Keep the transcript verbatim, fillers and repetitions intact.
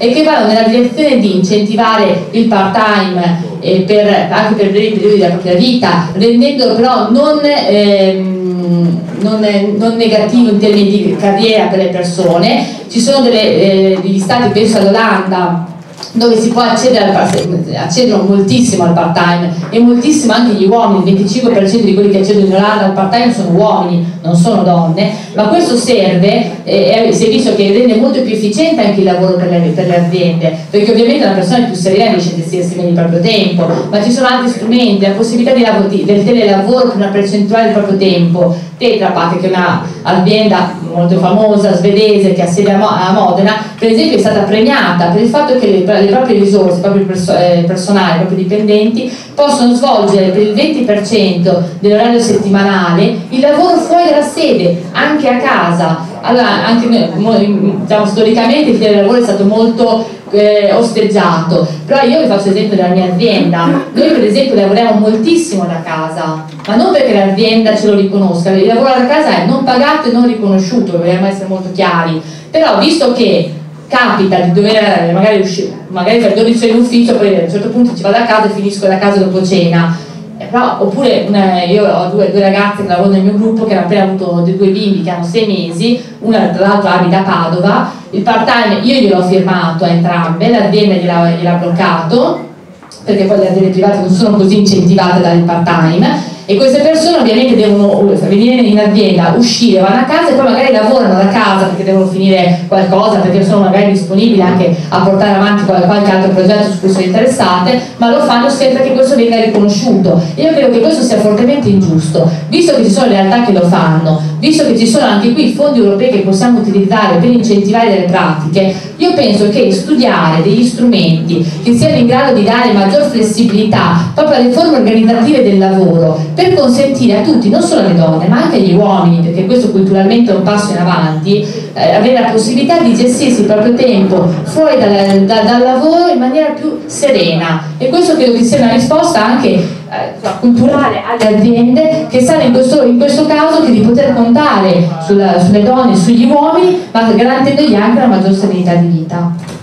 e che vanno nella direzione di incentivare il part-time eh, per, anche per brevi periodi della propria vita, rendendolo però non, ehm, non, non negativo in termini di carriera per le persone. Ci sono delle, eh, degli stati, penso all'Olanda, dove si può accedere al part-time, accedono moltissimo al part-time e moltissimo anche gli uomini. Il venticinque per cento di quelli che accedono in Olanda al part-time sono uomini, non sono donne, ma questo serve, eh, si è visto che rende molto più efficiente anche il lavoro per le, per le aziende, perché ovviamente una persona più serena riesce a gestirsi meglio il proprio tempo, ma ci sono altri strumenti, la possibilità di lavoro, di, del telelavoro per una percentuale del proprio tempo. Tetra Pak, che è un'azienda molto famosa svedese che ha sede a Modena, per esempio è stata premiata per il fatto che le, le proprie risorse, i propri perso eh, personali, i propri dipendenti possono svolgere per il venti per cento dell'orario settimanale il lavoro fuori dalla sede, anche a casa. Allora, anche diciamo, storicamente il telelavoro è stato molto eh, osteggiato, però io vi faccio l'esempio della mia azienda. Noi per esempio lavoriamo moltissimo da casa, ma non perché l'azienda ce lo riconosca. Il lavoro da casa è non pagato e non riconosciuto, vogliamo essere molto chiari, però visto che capita di dover magari uscire, magari per dodici ore in ufficio, poi a un certo punto ci vado a casa e finisco da casa dopo cena. Però, oppure una, io ho due, due ragazze che lavorano nel mio gruppo che hanno appena avuto due bimbi che hanno sei mesi, una tra l'altro abita a Padova, il part time io gliel'ho firmato a entrambe, l'azienda gliel'ha gliel'ha bloccato perché poi le aziende private non sono così incentivate dal part time, e queste persone ovviamente devono venire in azienda, uscire, vanno a casa e poi magari lavorano da casa perché devono finire qualcosa, perché sono magari disponibili anche a portare avanti qualche altro progetto su cui sono interessate, ma lo fanno senza che questo venga riconosciuto. Io credo che questo sia fortemente ingiusto, visto che ci sono realtà che lo fanno, visto che ci sono anche qui fondi europei che possiamo utilizzare per incentivare delle pratiche. Io penso che studiare degli strumenti che siano in grado di dare maggior flessibilità proprio alle forme organizzative del lavoro, per consentire a tutti, non solo alle donne ma anche agli uomini, perché questo culturalmente è un passo in avanti, eh, avere la possibilità di gestirsi il proprio tempo fuori dal, da, dal lavoro in maniera più serena, e questo credo che sia una risposta anche eh, culturale alle aziende che sanno in questo, in questo caso che di poter contare sulla, sulle donne e sugli uomini, ma garantendogli anche una maggior serenità di vita.